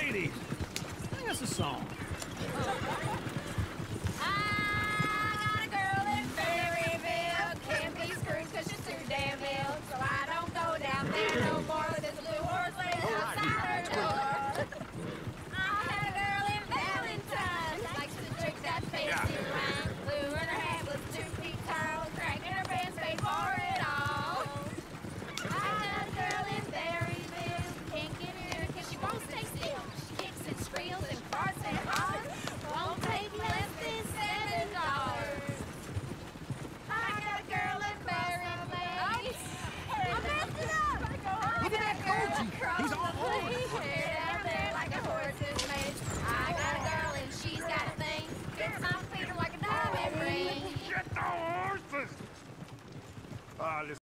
ladies, sing us a song. I got a girl in Berryville, can't be screwed 'cause she's too damn ill, so I don't go down there no more. There's a blue horse waiting outside her door. I had a girl in Valentine, likes to drink that fancy wine. Blue in her hat was 2 feet tall, cracking her pants, paid for it all. I got a girl in Berryville, can't get her 'cause she won't stay still. She kicks and squeals and farts and hollers, won't take less than $7. I got a girl in Berryville. I messed it up! Look at that Koji! He's all over the place. Hair down there like a horse's mane. I got a girl and she's got a thing. Fits my feet like a diamond ring. Get the horses! Ah, listen.